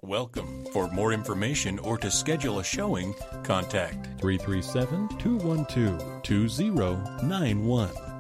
Welcome. For more information or to schedule a showing, contact 337-212-2091.